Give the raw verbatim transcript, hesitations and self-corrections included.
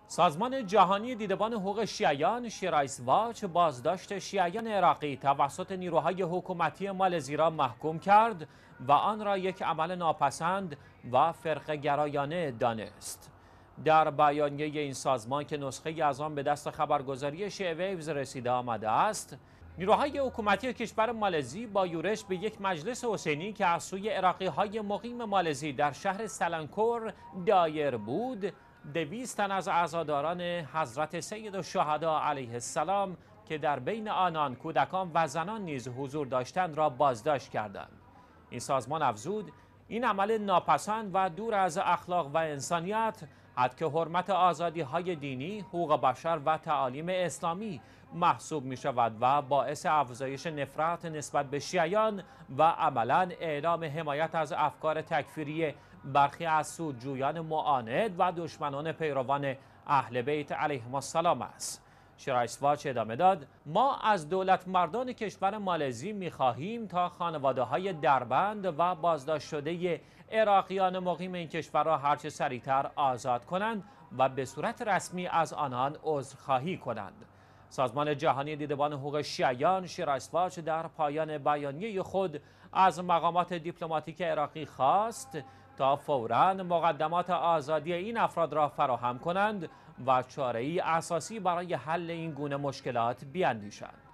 سازمان جهانی دیدبان حقوق شیعیان شیرایس واچ بازداشت شیعیان عراقی توسط نیروهای حکومتی مالزی را محکوم کرد و آن را یک عمل ناپسند و فرقه گرایانه دانست. در بیانیه این سازمان که نسخه از آن به دست خبرگزاری شیعه ویوز رسیده آمده است، نیروهای حکومتی کشور مالزی با یورش به یک مجلس حسینی که از سوی عراقی‌های مقیم مالزی در شهر سلنکور دایر بود، دویست تن از عزاداران حضرت سید الشهدا علیه السلام که در بین آنان کودکان و زنان نیز حضور داشتند را بازداشت کردند. این سازمان افزود این عمل ناپسند و دور از اخلاق و انسانیت حد که حرمت آزادی‌های دینی، حقوق بشر و تعالیم اسلامی محسوب می شود و باعث افزایش نفرت نسبت به شیعیان و عملاً اعلام حمایت از افکار تکفیری برخی از سودجویان معاند و دشمنان پیروان اهل بیت علیهم السلام است. شیرایس واچ ادامه داد: ما از دولت مردان کشور مالزی می خواهیم تا خانواده های دربند و بازداشت شده عراقیان مقیم این کشور را هرچه سریعتر آزاد کنند و به صورت رسمی از آنان عذرخواهی کنند. سازمان جهانی دیدبان حقوق شیعیان شیرایس واچ در پایان بیانیه خود از مقامات دیپلماتیک عراقی خواست تا فوراً مقدمات آزادی این افراد را فراهم کنند و چاره‌ای اساسی برای حل این گونه مشکلات بیاندیشند.